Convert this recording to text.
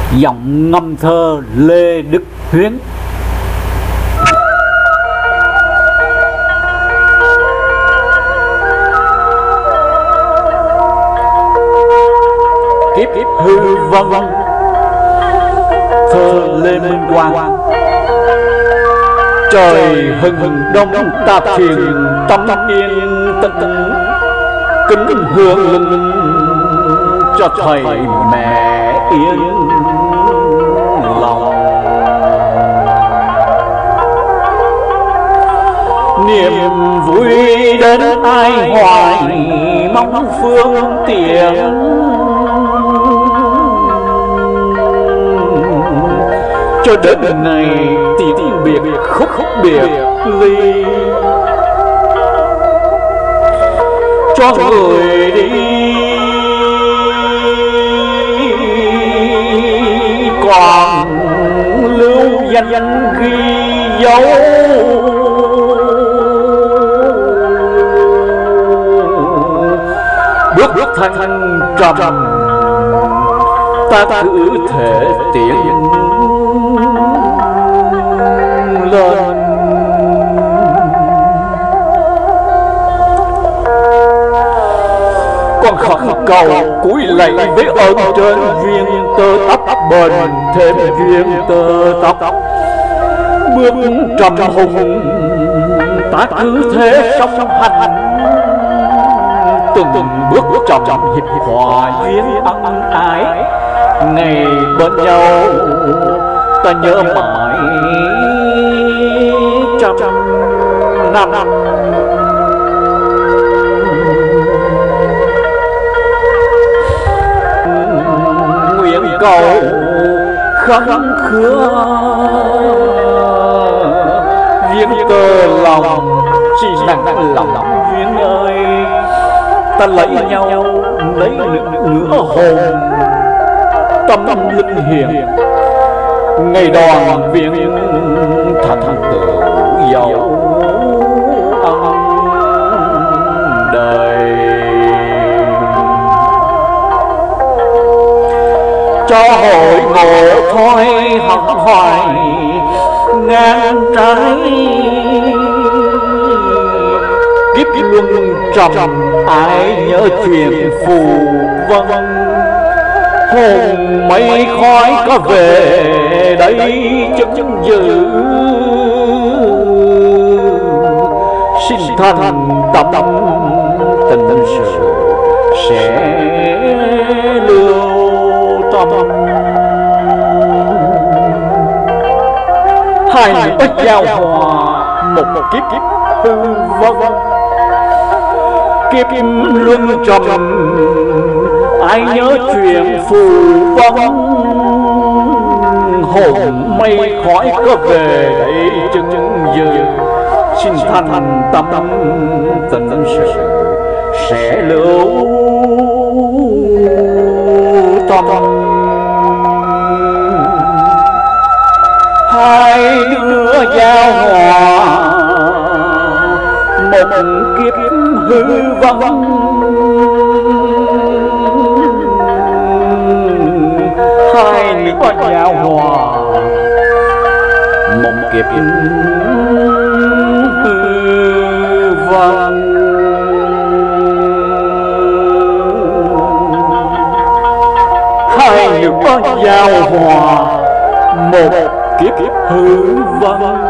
giọng ngâm thơ Lê Đức Huyến. Kiếp hư vân thơ Lê Minh Quang. Trời hừng đông ta thiền tâm yên tĩnh, kính hương linh cho thầy mẹ yên lòng. Niềm vui đến ai hoài mong phương tiện, cho đến ngày tiếng biệt khúc biệt ly. Cho người đi còn lưu danh ghi dấu, bước thanh trầm ta cứ thể tiến lên. Con khẩn cầu cúi lạy với ơn trên duyên tơ tóc bền thêm duyên tơ tóc. Bước trầm hùng ta cứ thế song hành, từng bước trầm hiệp hòa duyên ân ái. Ngày bên nhau ta nhớ mãi trăm năm. Nguyện cầu khấn khứa duyên tơ lòng, chỉ nặng lòng duyên ơi. Ta lấy nhau lấy nửa hồn tâm linh hiền, ngày đoàn viên thành tựu giàu ân đời. Cho hội ngộ thôi học hoài ngang trái, kiếp luân trầm ai nhớ chuyện phù vân. Hồn mây khói có về đây chứng dự, xin thành tâm tình sự sẽ lưu tâm. Hai nửa giao hòa một kiếp hư vân, kiếp luân trầm ai nhớ chuyện phù vân. Hồn mây khói có về đây chứng dự, xin thành tâm tình sự sẽ lưu tâm. Hai đứa giao hòa một kiếp hư vân, hai nửa giao hòa một kiếp hư vân. Hai nửa giao hòa một kiếp hư vân.